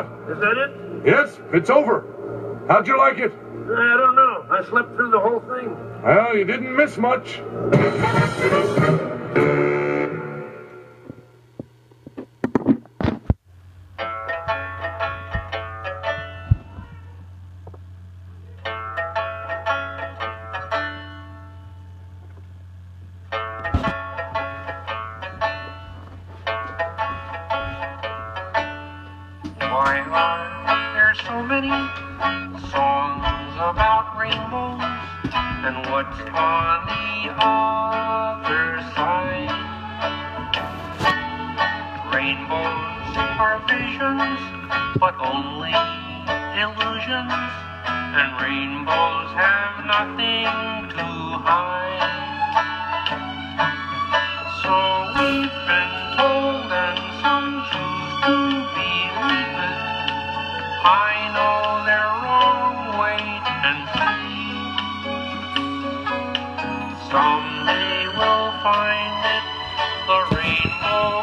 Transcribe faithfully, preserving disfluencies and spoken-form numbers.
what? Is that it? Yes, it's over. How'd you like it? I don't know. I slept through the whole thing. Well, you didn't miss much. Why are there so many songs about rainbows? And what's on the other side? Rainbows are visions, but only illusions. And rainbows have nothing to hide. So we've been told, and some choose to believe it. I know they're wrong, wait and see. Someday we'll find it, the rainbow